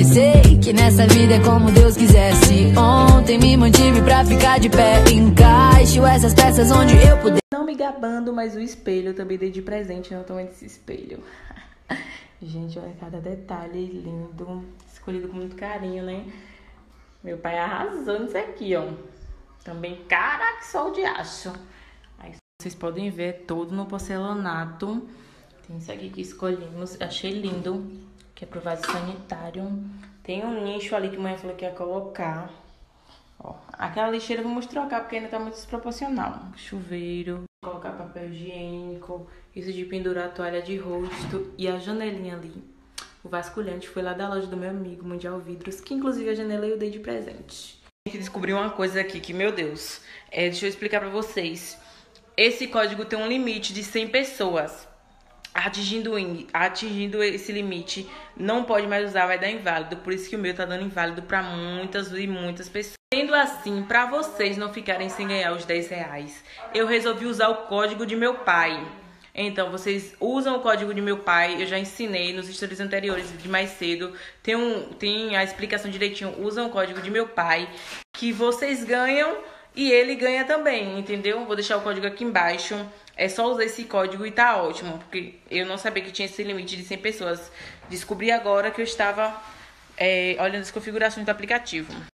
Mas sei que nessa vida é como Deus quisesse. Ontem me mantive pra ficar de pé. Encaixo essas peças onde eu puder. Não me gabando, mas o espelho eu também dei de presente no tamanho desse espelho. Gente, olha cada detalhe lindo. Escolhido com muito carinho, né? Meu pai arrasou nisso aqui, ó. Também, caraca, que sol de aço. Aí vocês podem ver, é todo no porcelanato. Tem isso aqui que escolhemos. Achei lindo. Que é pro vaso sanitário. Tem um nicho ali que a mãe falou que ia colocar. Ó, aquela lixeira eu vou mostrar trocar porque ainda tá muito desproporcional. Chuveiro, colocar papel higiênico, isso de pendurar a toalha de rosto e a janelinha ali. O vasculhante foi lá da loja do meu amigo, Mundial Vidros, que inclusive a janela eu dei de presente. A gente descobriu uma coisa aqui que, meu Deus, deixa eu explicar pra vocês. Esse código tem um limite de 100 pessoas. Atingindo esse limite, não pode mais usar, vai dar inválido. Por isso que o meu tá dando inválido pra muitas e muitas pessoas. Sendo assim, pra vocês não ficarem sem ganhar os 10 reais, eu resolvi usar o código de meu pai. Então, vocês usam o código de meu pai, eu já ensinei nos stories anteriores de mais cedo. Tem a explicação direitinho, usam o código de meu pai, que vocês ganham e ele ganha também, entendeu? Vou deixar o código aqui embaixo. É só usar esse código e tá ótimo, porque eu não sabia que tinha esse limite de 100 pessoas. Descobri agora que eu estava olhando as configurações do aplicativo.